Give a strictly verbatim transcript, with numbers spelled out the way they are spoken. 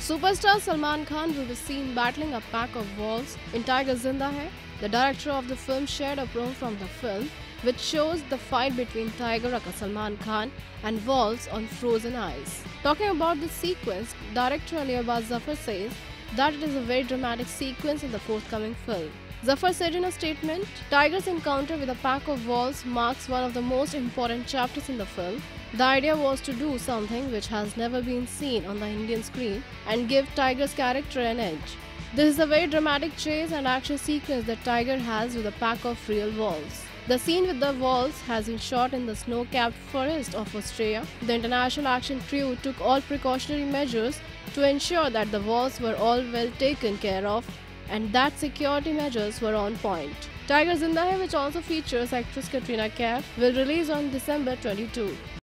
Superstar Salman Khan will be seen battling a pack of wolves in Tiger Zinda Hai. The director of the film shared a promo from the film, which shows the fight between Tiger aka Salman Khan and wolves on frozen ice. Talking about this sequence, director Ali Abbas Zafar says that it is a very dramatic sequence in the forthcoming film. Zafar said in a statement, Tiger's encounter with a pack of wolves marks one of the most important chapters in the film. The idea was to do something which has never been seen on the Indian screen and give Tiger's character an edge. This is a very dramatic chase and action sequence that Tiger has with a pack of real wolves. The scene with the wolves has been shot in the snow-capped forest of Australia. The international action crew took all precautionary measures to ensure that the wolves were all well taken care of and that security measures were on point. Tiger Zinda Hai, which also features actress Katrina Kaif, will release on December twenty-second.